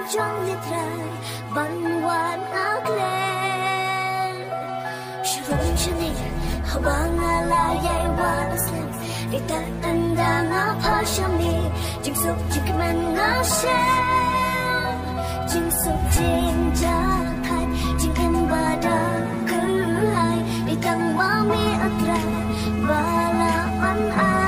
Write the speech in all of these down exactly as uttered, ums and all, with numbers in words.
trong liệt rai ban hoàn ác lên shurung chani habanga la yai wa aslam di ta anda nga phashami jing suk jing man nga she jing suk jing ja khai jing kan bada cứ hai di tang ma mi atra bala an ai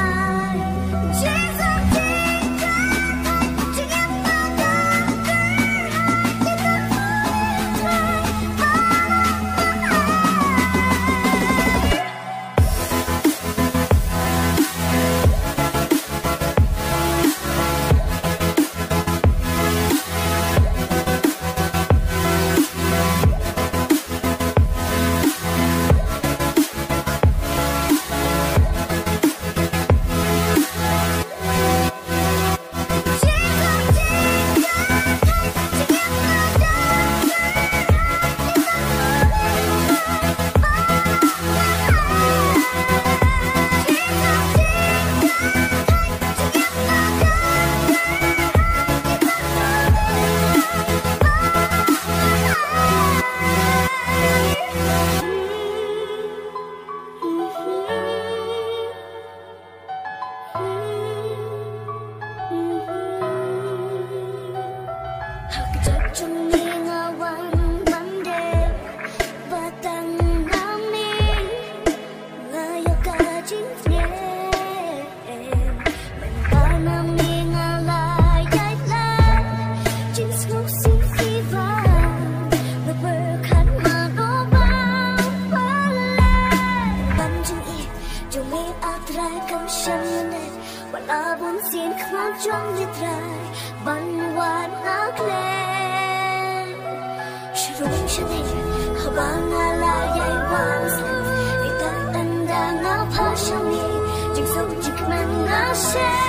trong liệt rai ban hoàn ác lên shurung chani habanga la yai wa aslam di ta anda nga phashami jing suk jing man nga she